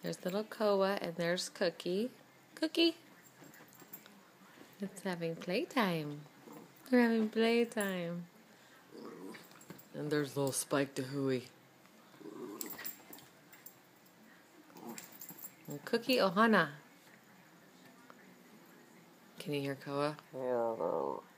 There's little Koa and there's Cookie. Cookie! It's having playtime. They're having playtime. And there's little Spike the Hooey. And Cookie Ohana. Can you hear Koa?